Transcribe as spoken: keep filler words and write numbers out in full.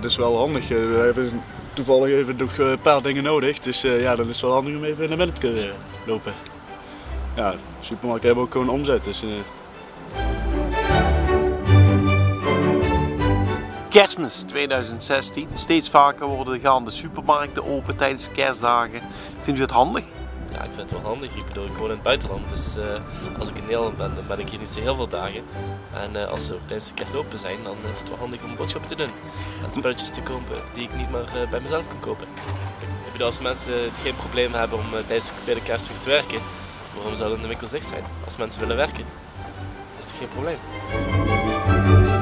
dat is wel handig. We hebben toevallig even nog een paar dingen nodig, dus uh, ja, dan is het wel handig om even naar binnen te kunnen lopen. Ja, de supermarkt hebben ook gewoon omzet. Dus, uh... Kerstmis tweeduizend zestien. Steeds vaker worden gaan de supermarkten open tijdens de kerstdagen. Vindt u het handig? Ja, ik vind het wel handig. Ik bedoel, ik woon in het buitenland, dus uh, als ik in Nederland ben, dan ben ik hier niet zo heel veel dagen. En uh, als ze ook tijdens de kerst open zijn, dan is het wel handig om boodschappen te doen. En spulletjes te kopen die ik niet meer uh, bij mezelf kan kopen. Ik bedoel, als mensen geen probleem hebben om uh, tijdens de tweede kerstdag te werken, waarom zouden de winkels dicht zijn? Als mensen willen werken, is het geen probleem.